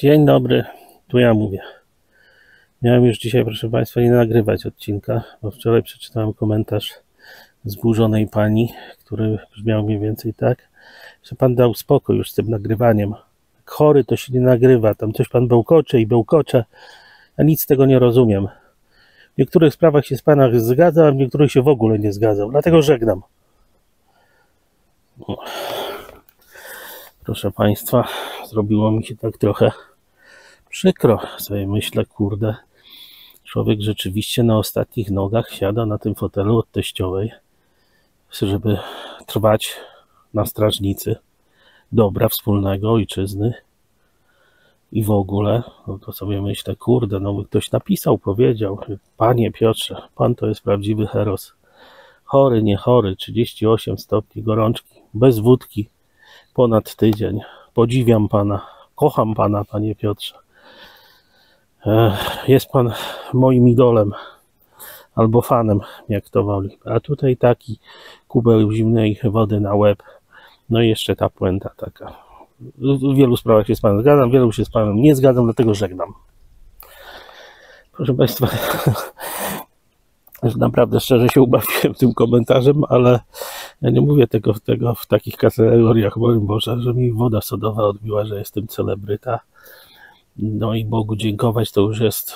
Dzień dobry, tu ja mówię. Miałem już dzisiaj, proszę Państwa, nie nagrywać odcinka, bo wczoraj przeczytałem komentarz zburzonej pani, który brzmiał mniej więcej tak, że Pan dał spokój już z tym nagrywaniem. Jak chory to się nie nagrywa, tam coś Pan bełkocze i bełkocze. Ja nic z tego nie rozumiem. W niektórych sprawach się z Panem zgadzam, a w niektórych się w ogóle nie zgadzam, dlatego żegnam. Proszę Państwa, zrobiło mi się tak trochę przykro. Sobie myślę, kurde, człowiek rzeczywiście na ostatnich nogach siada na tym fotelu od teściowej, żeby trwać na strażnicy dobra wspólnego ojczyzny i w ogóle, no to sobie myślę, kurde, no by ktoś napisał, powiedział: Panie Piotrze, Pan to jest prawdziwy heros. Chory, nie chory, 38 stopni gorączki, bez wódki, ponad tydzień. Podziwiam Pana, kocham Pana, Panie Piotrze. Jest Pan moim idolem, albo fanem, jak to woli. A tutaj taki kubeł zimnej wody na łeb. No i jeszcze ta puenta taka. W wielu sprawach się z Panem zgadzam, w wielu się z Panem nie zgadzam, dlatego żegnam. Proszę Państwa, naprawdę szczerze się ubawiłem tym komentarzem, ale ja nie mówię tego w takich kategoriach, broń Boże, że mi woda sodowa odbiła, że jestem celebryta. No i Bogu dziękować, to już jest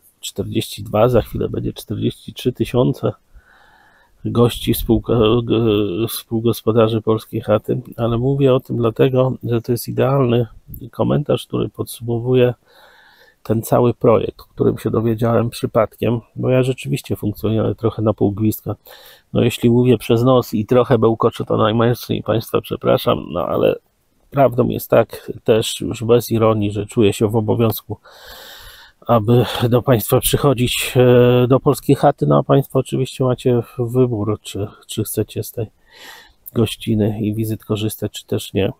42, za chwilę będzie 43 tysiące gości, współgospodarzy Polskiej Chaty, ale mówię o tym dlatego, że to jest idealny komentarz, który podsumowuje ten cały projekt, o którym się dowiedziałem przypadkiem, bo ja rzeczywiście funkcjonuję trochę na pół gwizdka. No jeśli mówię przez nos i trochę bełkoczę, to najmocniej Państwa przepraszam, no ale prawdą jest tak, też już bez ironii, że czuję się w obowiązku, aby do Państwa przychodzić do Polskiej Chaty, no a Państwo oczywiście macie wybór, czy chcecie z tej gościny i wizyt korzystać, czy też nie.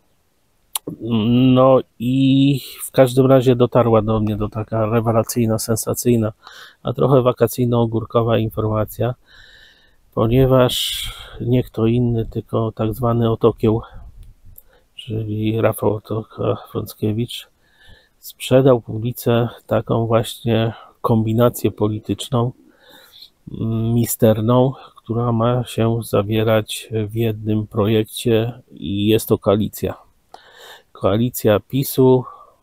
No i w każdym razie dotarła do mnie taka rewelacyjna, sensacyjna, a trochę wakacyjno-ogórkowa informacja, ponieważ nie kto inny, tylko tak zwany Otokieł, czyli Rafał Otok-Frąckiewicz, sprzedał Publice taką właśnie kombinację polityczną, misterną, która ma się zawierać w jednym projekcie i jest to koalicja. Koalicja PiS-u,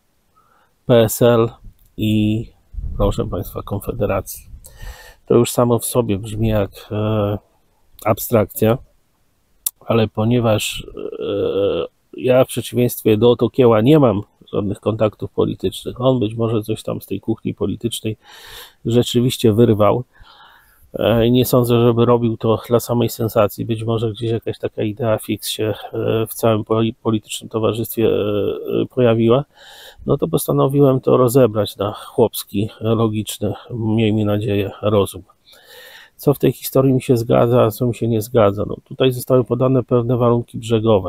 PSL i, proszę Państwa, Konfederacji. To już samo w sobie brzmi jak abstrakcja, ale ponieważ ja w przeciwieństwie do Otokieła nie mam żadnych kontaktów politycznych, on być może coś tam z tej kuchni politycznej rzeczywiście wyrwał. Nie sądzę, żeby robił to dla samej sensacji. Być może gdzieś jakaś taka idea fix się w całym politycznym towarzystwie pojawiła. No to postanowiłem to rozebrać na chłopski, logiczny, miejmy nadzieję, rozum. Co w tej historii mi się zgadza, a co mi się nie zgadza? No tutaj zostały podane pewne warunki brzegowe.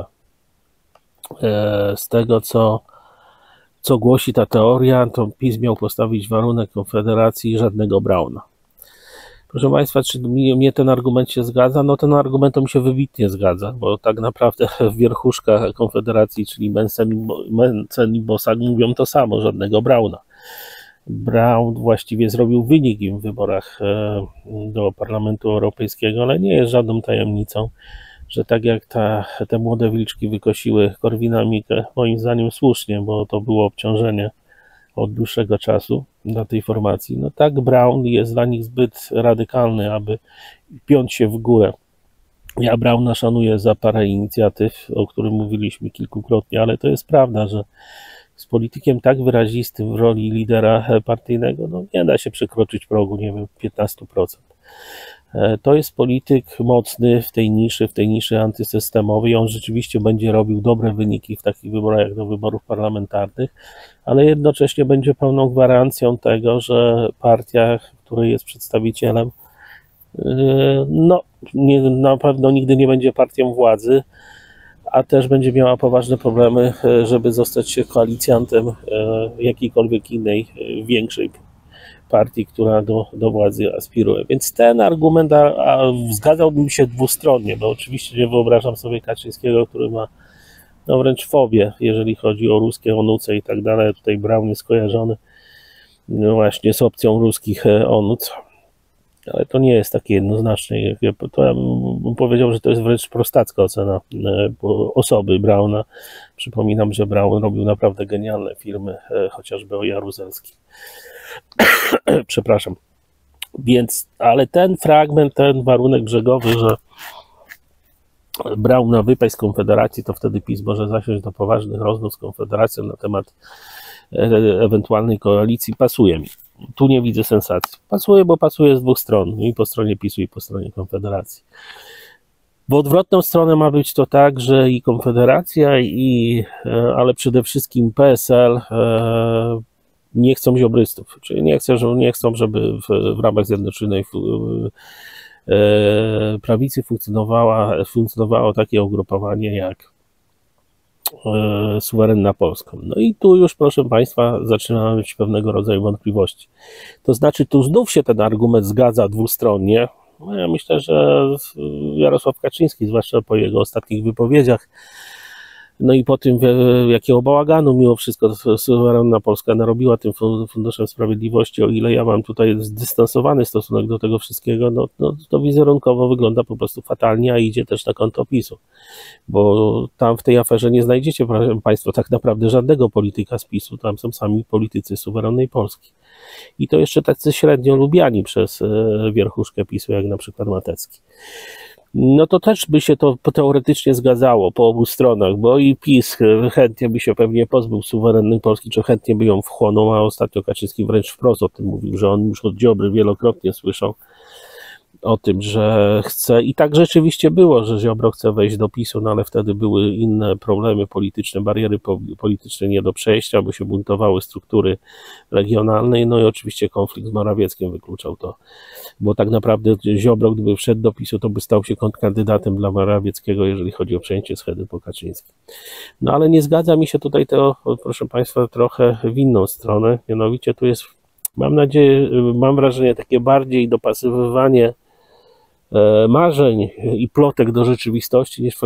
Z tego, co głosi ta teoria, to PiS miał postawić warunek Konfederacji żadnego Brauna. Proszę Państwa, czy mnie ten argument się zgadza? No ten argument to mi się wybitnie zgadza, bo tak naprawdę wierchuszka Konfederacji, czyli Mencen i Bosak mówią to samo, żadnego Brauna. Braun właściwie zrobił wynik im w wyborach do Parlamentu Europejskiego, ale nie jest żadną tajemnicą, że tak jak te młode wilczki wykosiły Korwina-Mikke, moim zdaniem słusznie, bo to było obciążenie od dłuższego czasu dla tej formacji, no tak Braun jest dla nich zbyt radykalny, aby piąć się w górę. Ja Brauna szanuję za parę inicjatyw, o których mówiliśmy kilkukrotnie, ale to jest prawda, że z politykiem tak wyrazistym w roli lidera partyjnego, no nie da się przekroczyć progu, nie wiem, 15%. To jest polityk mocny w tej niszy antysystemowej. On rzeczywiście będzie robił dobre wyniki w takich wyborach jak do wyborów parlamentarnych, ale jednocześnie będzie pełną gwarancją tego, że partia, której jest przedstawicielem, no na pewno nigdy nie będzie partią władzy, a też będzie miała poważne problemy, żeby zostać koalicjantem jakiejkolwiek innej, większej partii, która do władzy aspiruje. Więc ten argument zgadzałbym się dwustronnie, bo oczywiście nie wyobrażam sobie Kaczyńskiego, który ma no wręcz fobię, jeżeli chodzi o ruskie ONUCE i tak dalej. Tutaj Braun jest skojarzony no właśnie z opcją ruskich ONUC, ale to nie jest takie jednoznaczne. To ja bym powiedział, że to jest wręcz prostacka ocena osoby Brauna. Przypominam, że Braun robił naprawdę genialne filmy, chociażby o Jaruzelskim. Przepraszam. Więc, ale ten fragment, ten warunek brzegowy, że Braun ma wypaść z Konfederacji, to wtedy PiS może zasiąść do poważnych rozmów z Konfederacją na temat ewentualnej koalicji, pasuje mi. Tu nie widzę sensacji. Pasuje, bo pasuje z dwóch stron, i po stronie PiS-u, i po stronie Konfederacji. W odwrotną stronę ma być to tak, że i Konfederacja, ale przede wszystkim PSL nie chcą ziobrystów, czyli nie chcą, żeby w ramach Zjednoczonej Prawicy funkcjonowało takie ugrupowanie jak Suwerenna Polska. No i tu już, proszę Państwa, zaczyna być pewnego rodzaju wątpliwości. To znaczy, tu znów się ten argument zgadza dwustronnie. No ja myślę, że Jarosław Kaczyński, zwłaszcza po jego ostatnich wypowiedziach, no i po tym, jakiego bałaganu mimo wszystko Suwerenna Polska narobiła tym Funduszem Sprawiedliwości, o ile ja mam tutaj zdystansowany stosunek do tego wszystkiego, no to wizerunkowo wygląda po prostu fatalnie, a idzie też na konto PiS-u, bo tam w tej aferze nie znajdziecie Państwo tak naprawdę żadnego polityka z PiS-u, tam są sami politycy Suwerennej Polski. I to jeszcze tacy średnio lubiani przez wierchuszkę PiS-u, jak na przykład Matecki. No to też by się to teoretycznie zgadzało po obu stronach, bo i PiS chętnie by się pewnie pozbył Suwerennej Polski, czy chętnie by ją wchłonął, a ostatnio Kaczyński wręcz wprost o tym mówił, że on już od Ziobry wielokrotnie słyszał o tym, że chce, i tak rzeczywiście było, że Ziobro chce wejść do PiS-u, no ale wtedy były inne problemy polityczne, bariery polityczne nie do przejścia, bo się buntowały struktury regionalne, no i oczywiście konflikt z Morawieckim wykluczał to, bo tak naprawdę Ziobro, gdyby wszedł do PiS-u, to by stał się kontrkandydatem dla Morawieckiego, jeżeli chodzi o przejęcie schedy po Kaczyńskim. No ale nie zgadza mi się tutaj to, proszę Państwa, trochę w inną stronę, mianowicie tu jest, mam nadzieję, mam wrażenie, takie bardziej dopasowywanie marzeń i plotek do rzeczywistości niż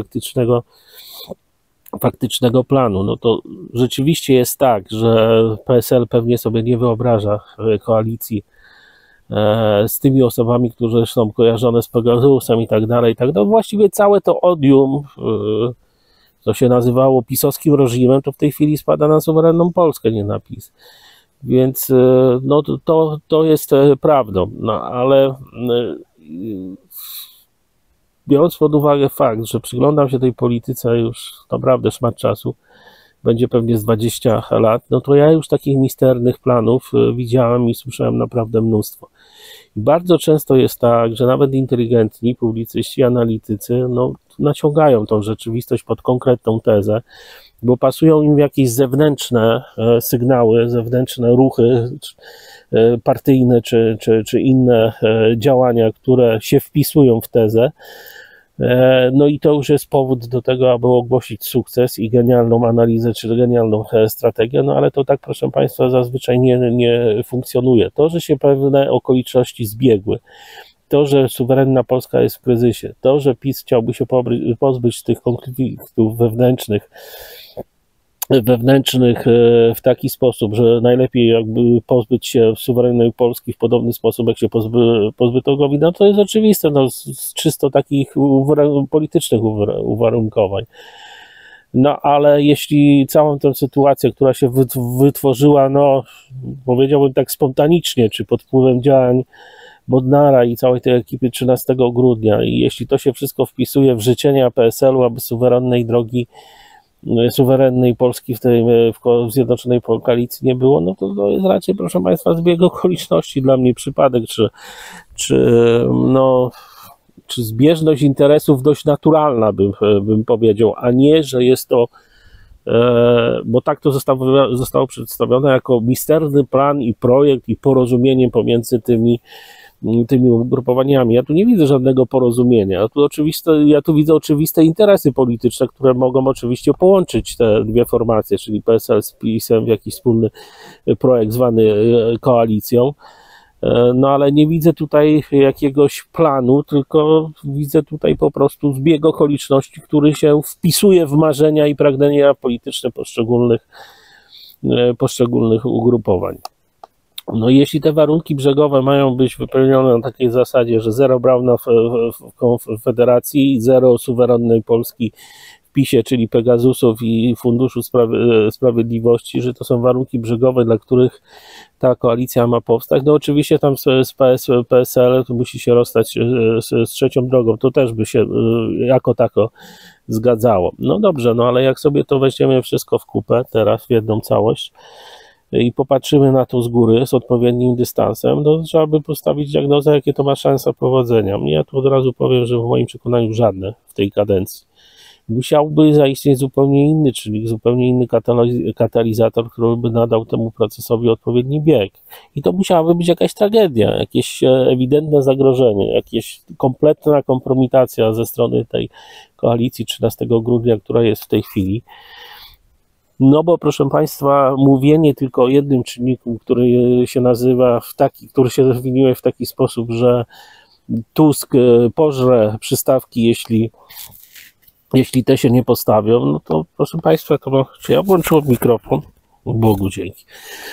faktycznego planu. No to rzeczywiście jest tak, że PSL pewnie sobie nie wyobraża koalicji z tymi osobami, które są kojarzone z Pegasusem i tak dalej. Właściwie całe to odium, co się nazywało pisowskim reżimem, to w tej chwili spada na Suwerenną Polskę, nie na PiS. Więc no, to jest prawdą, no ale biorąc pod uwagę fakt, że przyglądam się tej polityce już naprawdę szmat czasu, będzie pewnie z 20 lat, no to ja już takich misternych planów widziałem i słyszałem naprawdę mnóstwo. I bardzo często jest tak, że nawet inteligentni publicyści, analitycy, no, naciągają tą rzeczywistość pod konkretną tezę, bo pasują im jakieś zewnętrzne sygnały, zewnętrzne ruchy partyjne czy inne działania, które się wpisują w tezę. No i to już jest powód do tego, aby ogłosić sukces i genialną analizę, czy genialną strategię, no ale to tak, proszę Państwa, zazwyczaj nie funkcjonuje. To, że się pewne okoliczności zbiegły, to, że Suwerenna Polska jest w kryzysie, to, że PiS chciałby się pozbyć tych konfliktów wewnętrznych w taki sposób, że najlepiej jakby pozbyć się suwerennej Polski w podobny sposób, jak się pozbyto COVID-a, to jest oczywiste, no, z czysto takich politycznych uwarunkowań. No ale jeśli całą tę sytuację, która się wytworzyła, no powiedziałbym tak spontanicznie, czy pod wpływem działań Bodnara i całej tej ekipy 13 grudnia, i jeśli to się wszystko wpisuje w życzenia PSL-u, aby suwerennej Polski w Zjednoczonej Koalicji nie było, no to jest raczej, proszę Państwa, zbieg okoliczności, dla mnie przypadek, czy zbieżność interesów dość naturalna, bym powiedział, a nie, że jest to, bo tak to zostało przedstawione jako misterny plan i projekt i porozumienie pomiędzy tymi ugrupowaniami. Ja tu nie widzę żadnego porozumienia. Ja tu widzę oczywiste interesy polityczne, które mogą oczywiście połączyć te dwie formacje, czyli PSL z PiS-em w jakiś wspólny projekt zwany koalicją. No ale nie widzę tutaj jakiegoś planu, tylko widzę tutaj po prostu zbieg okoliczności, który się wpisuje w marzenia i pragnienia polityczne poszczególnych ugrupowań. No i jeśli te warunki brzegowe mają być wypełnione na takiej zasadzie, że zero Brauna w Konfederacji i zero suwerennej Polski w PiS-ie, czyli Pegasusów i Funduszu Sprawiedliwości, że to są warunki brzegowe, dla których ta koalicja ma powstać, no oczywiście tam z PSL to musi się rozstać z trzecią drogą, to też by się jako tako zgadzało. No dobrze, no ale jak sobie to weźmiemy wszystko w kupę, teraz w jedną całość, i popatrzymy na to z góry z odpowiednim dystansem, to trzeba by postawić diagnozę, jakie to ma szansa powodzenia. Ja tu od razu powiem, że w moim przekonaniu żadne w tej kadencji. Musiałby zaistnieć zupełnie inny czynnik, zupełnie inny katalizator, który by nadał temu procesowi odpowiedni bieg. I to musiałaby być jakaś tragedia, jakieś ewidentne zagrożenie, jakaś kompletna kompromitacja ze strony tej koalicji 13 grudnia, która jest w tej chwili. No bo proszę Państwa, mówienie tylko o jednym czynniku, który się nazywa który się definiuje w taki sposób, że Tusk pożre przystawki, jeśli te się nie postawią, no to proszę Państwa, czy ja włączyłem mikrofon? Bogu dzięki.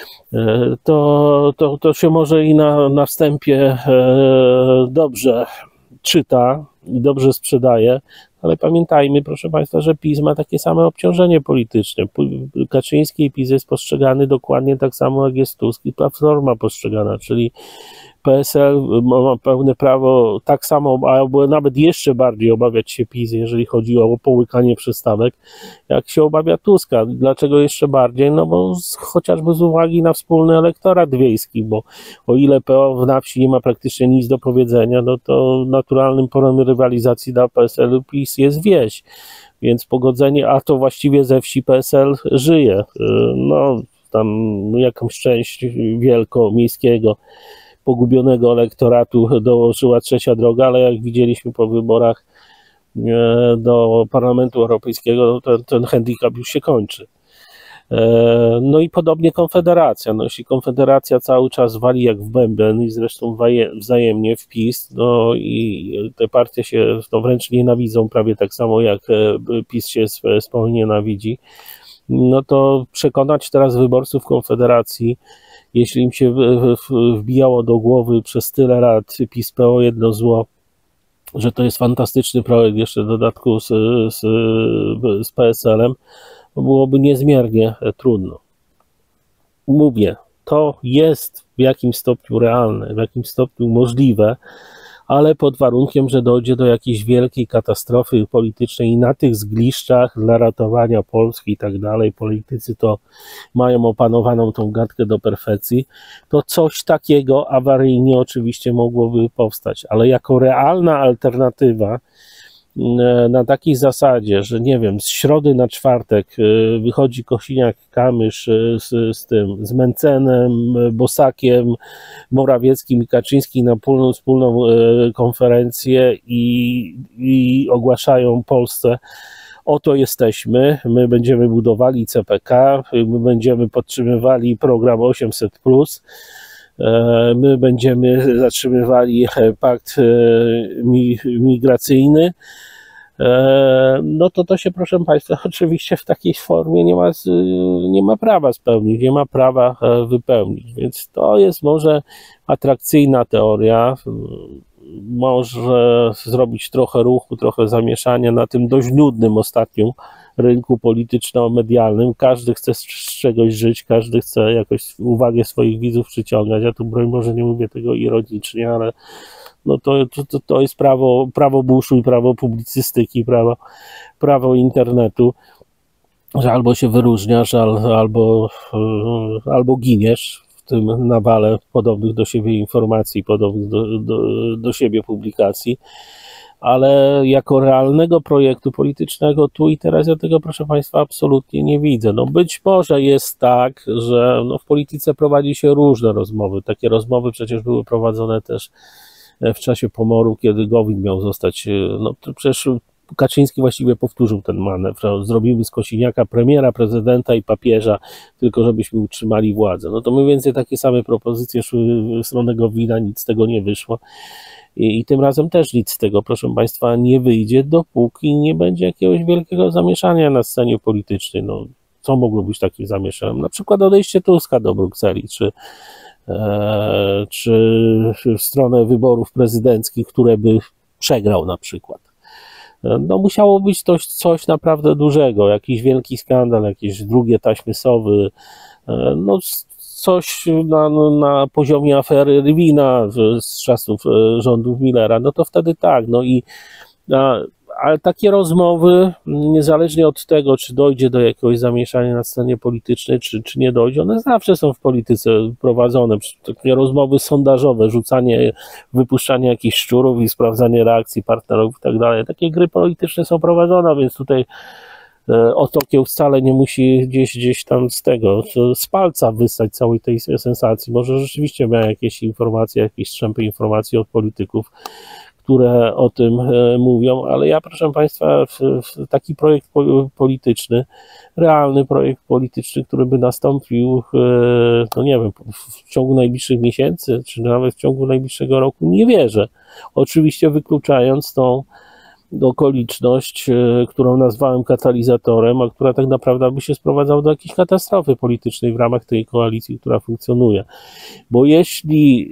To się może i na wstępie dobrze czyta i dobrze sprzedaje, ale pamiętajmy, proszę Państwa, że PiS ma takie same obciążenie polityczne. Kaczyński i PiS jest postrzegany dokładnie tak samo, jak jest Tusk i Platforma postrzegana, czyli PSL ma pełne prawo tak samo, albo nawet jeszcze bardziej obawiać się PiS, jeżeli chodzi o połykanie przystawek, jak się obawia Tuska. Dlaczego jeszcze bardziej? No bo chociażby z uwagi na wspólny elektorat wiejski, bo o ile PO na wsi nie ma praktycznie nic do powiedzenia, no to naturalnym polem rywalizacji dla PSL-u PiS jest wieś. Więc pogodzenie, a to właściwie ze wsi PSL żyje. No tam jakąś część wielkomiejskiego pogubionego elektoratu dołożyła trzecia droga, ale jak widzieliśmy po wyborach do Parlamentu Europejskiego, ten handicap już się kończy. No i podobnie Konfederacja. No jeśli Konfederacja cały czas wali jak w bęben i zresztą wzajemnie w PiS, no i te partie się wręcz nienawidzą prawie tak samo jak PiS się wspólnie nienawidzi, no to przekonać teraz wyborców Konfederacji, jeśli im się wbijało do głowy przez tyle lat PiS-PO jedno zło, że to jest fantastyczny projekt, jeszcze w dodatku z PSL-em, byłoby niezmiernie trudno. Mówię, to jest w jakimś stopniu realne, w jakimś stopniu możliwe, ale pod warunkiem, że dojdzie do jakiejś wielkiej katastrofy politycznej i na tych zgliszczach dla ratowania Polski i tak dalej, politycy to mają opanowaną tą gadkę do perfekcji, to coś takiego awaryjnie oczywiście mogłoby powstać, ale jako realna alternatywa na takiej zasadzie, że nie wiem, z środy na czwartek wychodzi Kosiniak-Kamysz z Mencenem, Bosakiem, Morawieckim i Kaczyńskim na wspólną konferencję i ogłaszają Polsce: oto jesteśmy, my będziemy budowali CPK, my będziemy podtrzymywali program 800+, my będziemy zatrzymywali pakt migracyjny, no to się, proszę Państwa, oczywiście w takiej formie nie ma prawa spełnić, nie ma prawa wypełnić, więc to jest może atrakcyjna teoria, może zrobić trochę ruchu, trochę zamieszania na tym dość nudnym ostatnio rynku polityczno-medialnym. Każdy chce z czegoś żyć, każdy chce jakoś uwagę swoich widzów przyciągać. Ja tu broń Boże nie mówię tego ironicznie, ale no to jest prawo buszu i prawo publicystyki, prawo internetu, że albo się wyróżniasz, albo giniesz w tym nawale podobnych do siebie informacji, podobnych do siebie publikacji. Ale jako realnego projektu politycznego tu i teraz ja tego, proszę Państwa, absolutnie nie widzę. No być może jest tak, że w polityce prowadzi się różne rozmowy. Takie rozmowy przecież były prowadzone też w czasie pomoru, kiedy Gowin miał zostać, no przecież Kaczyński właściwie powtórzył ten manewr. Zrobimy z Kosiniaka premiera, prezydenta i papieża, tylko żebyśmy utrzymali władzę. No to mniej więcej takie same propozycje szły w stronę Gowina, nic z tego nie wyszło. I tym razem też nic z tego, proszę Państwa, nie wyjdzie, dopóki nie będzie jakiegoś wielkiego zamieszania na scenie politycznej. No, co mogło być takim zamieszaniem? Na przykład odejście Tuska do Brukseli, czy w stronę wyborów prezydenckich, które by przegrał na przykład. No musiało być coś naprawdę dużego, jakiś wielki skandal, jakieś drugie taśmy Sowy, no coś na poziomie afery Rywina z czasów rządów Millera, no to wtedy tak, no i ale takie rozmowy, niezależnie od tego, czy dojdzie do jakiegoś zamieszania na scenie politycznej, czy nie dojdzie, one zawsze są w polityce prowadzone. Takie rozmowy sondażowe, wypuszczanie jakichś szczurów i sprawdzanie reakcji partnerów i tak dalej. Takie gry polityczne są prowadzone, więc tutaj Otokieł wcale nie musi gdzieś tam z palca wystać całej tej sensacji. Może rzeczywiście miał jakieś informacje, jakieś strzępy informacji od polityków, które o tym mówią, ale ja, proszę Państwa, taki projekt polityczny, realny projekt polityczny, który by nastąpił, no nie wiem, w ciągu najbliższych miesięcy, czy nawet w ciągu najbliższego roku, nie wierzę. Oczywiście wykluczając tą okoliczność, którą nazwałem katalizatorem, a która tak naprawdę by się sprowadzała do jakiejś katastrofy politycznej w ramach tej koalicji, która funkcjonuje. Bo jeśli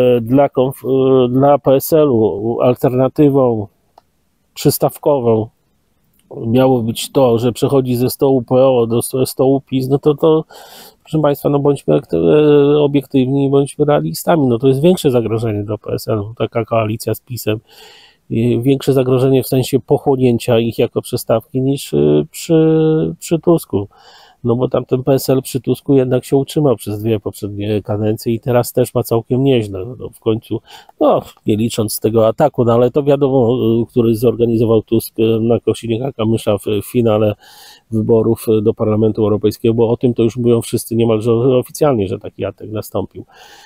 dla PSL-u alternatywą przystawkową miało być to, że przechodzi ze stołu PO do stołu PiS, no to proszę Państwa, no bądźmy obiektywni i bądźmy realistami, no to jest większe zagrożenie dla PSL-u, taka koalicja z PiS-em, większe zagrożenie w sensie pochłonięcia ich jako przystawki niż przy Tusku. No bo tamten PSL przy Tusku jednak się utrzymał przez 2 poprzednie kadencje i teraz też ma całkiem nieźle. No w końcu, no nie licząc tego ataku, no ale to wiadomo, który zorganizował Tusk na Kosiniaka-Kamysza w finale wyborów do Parlamentu Europejskiego, bo o tym to już mówią wszyscy niemalże oficjalnie, że taki atak nastąpił.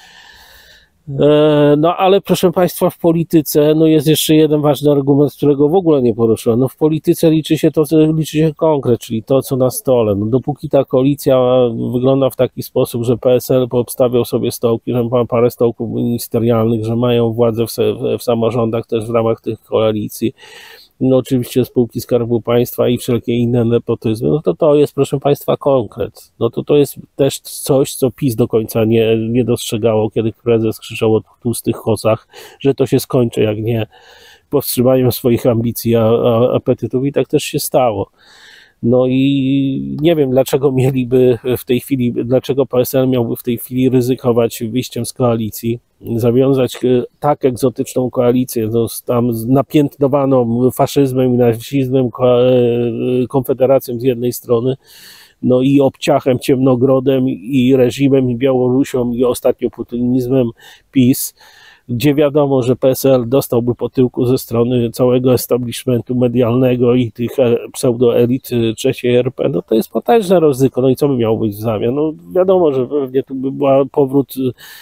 No ale proszę Państwa, w polityce no jest jeszcze jeden ważny argument, którego w ogóle nie poruszyłem. No w polityce liczy się konkret, czyli to, co na stole. No dopóki ta koalicja wygląda w taki sposób, że PSL poobstawiał sobie stołki, że ma parę stołków ministerialnych, że mają władzę w samorządach też w ramach tych koalicji, no oczywiście spółki Skarbu Państwa i wszelkie inne nepotyzmy, no to jest, proszę Państwa, konkret. No to jest też coś, co PiS do końca nie dostrzegało, kiedy prezes krzyczał o tłustych kosach, że to się skończy, jak nie powstrzymają swoich ambicji, apetytów, i tak też się stało. No i nie wiem, dlaczego PSL miałby w tej chwili ryzykować wyjściem z koalicji, zawiązać tak egzotyczną koalicję, no, tam napiętnowaną faszyzmem i nazizmem, Konfederacją z jednej strony, no i obciachem, Ciemnogrodem i reżimem, i Białorusią, i ostatnio putinizmem PiS, gdzie wiadomo, że PSL dostałby po tyłku ze strony całego establishmentu medialnego i tych pseudoelit III RP, no to jest potężne ryzyko. No i co by miało być w zamian? No wiadomo, że pewnie tu by był powrót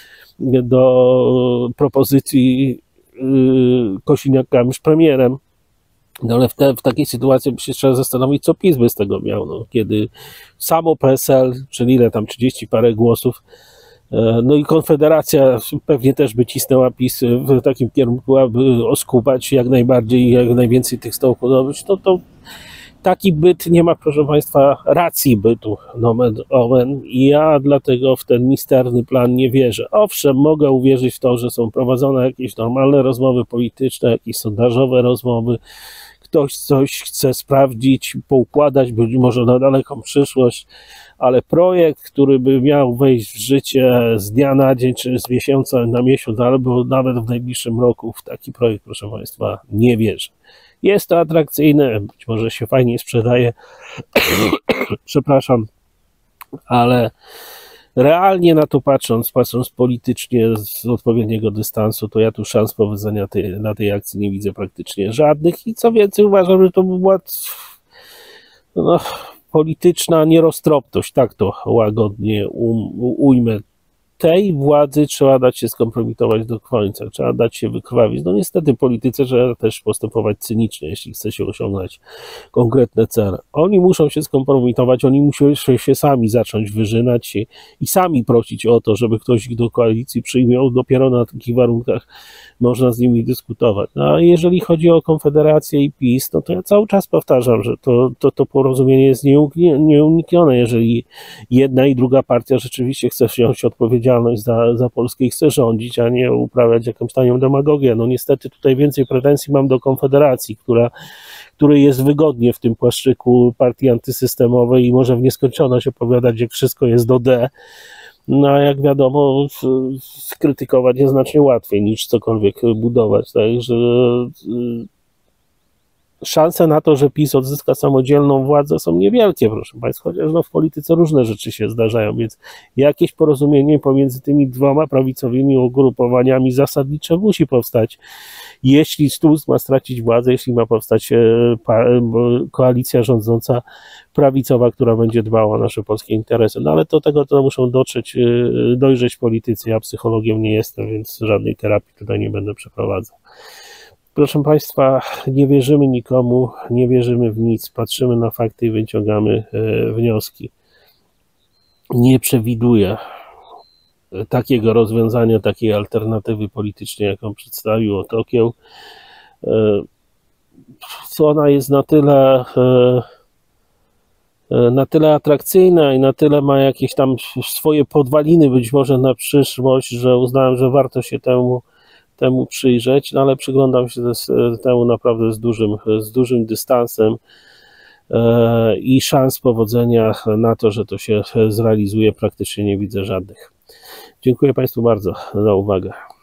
do propozycji Kosiniaka-Kamysz premierem, no ale w takiej sytuacji by się trzeba zastanowić, co PiS by z tego miał, no, kiedy samo PSL, czyli ile tam 30 parę głosów, no i Konfederacja pewnie też by cisnęła PiS w takim kierunku, aby oskubać jak najbardziej, jak najwięcej tych stołków zdobyć, to taki byt nie ma, proszę Państwa, racji bytu, nomen omen, i ja dlatego w ten misterny plan nie wierzę. Owszem, mogę uwierzyć w to, że są prowadzone jakieś normalne rozmowy polityczne, jakieś sondażowe rozmowy, ktoś coś chce sprawdzić, poukładać, być może na daleką przyszłość, ale projekt, który by miał wejść w życie z dnia na dzień, czy z miesiąca na miesiąc, albo nawet w najbliższym roku, w taki projekt, proszę Państwa, nie wierzę. Jest to atrakcyjne, być może się fajnie sprzedaje, przepraszam, ale realnie na to patrząc politycznie z odpowiedniego dystansu, to ja tu szans powodzenia na tej akcji nie widzę praktycznie żadnych i co więcej uważam, że to była polityczna nieroztropność, tak to łagodnie ujmę. tej władzy trzeba dać się skompromitować do końca, trzeba dać się wykrwawić. No niestety polityce trzeba też postępować cynicznie, jeśli chce się osiągnąć konkretne cele. Oni muszą się skompromitować, oni muszą się sami zacząć wyżynać i sami prosić o to, żeby ktoś ich do koalicji przyjął. Dopiero na takich warunkach można z nimi dyskutować. No, a jeżeli chodzi o Konfederację i PiS, no to ja cały czas powtarzam, że to porozumienie jest nieuniknione, jeżeli jedna i druga partia rzeczywiście chce wziąć odpowiedzialność za Polskę i chce rządzić, a nie uprawiać jakąś tanią demagogię. No niestety tutaj więcej pretensji mam do Konfederacji, której jest wygodnie w tym płaszczyku partii antysystemowej i może w nieskończoność opowiadać, jak wszystko jest do D. No a jak wiadomo, krytykować jest znacznie łatwiej niż cokolwiek budować. Także szanse na to, że PiS odzyska samodzielną władzę, są niewielkie, proszę Państwa, chociaż no w polityce różne rzeczy się zdarzają, więc jakieś porozumienie pomiędzy tymi dwoma prawicowymi ugrupowaniami zasadnicze musi powstać. Jeśli Tusk ma stracić władzę, jeśli ma powstać koalicja rządząca prawicowa, która będzie dbała o nasze polskie interesy. No ale do tego to muszą dojrzeć politycy. Ja psychologiem nie jestem, więc żadnej terapii tutaj nie będę przeprowadzał. Proszę Państwa, nie wierzymy nikomu, nie wierzymy w nic, patrzymy na fakty i wyciągamy wnioski. Nie przewiduję takiego rozwiązania, takiej alternatywy politycznej, jaką przedstawił Tokieł. Ona jest na tyle atrakcyjna i na tyle ma jakieś tam swoje podwaliny być może na przyszłość, że uznałem, że warto się temu przyjrzeć, no ale przyglądam się temu naprawdę z dużym dystansem i szans powodzenia na to, że to się zrealizuje, praktycznie nie widzę żadnych. Dziękuję Państwu bardzo za uwagę.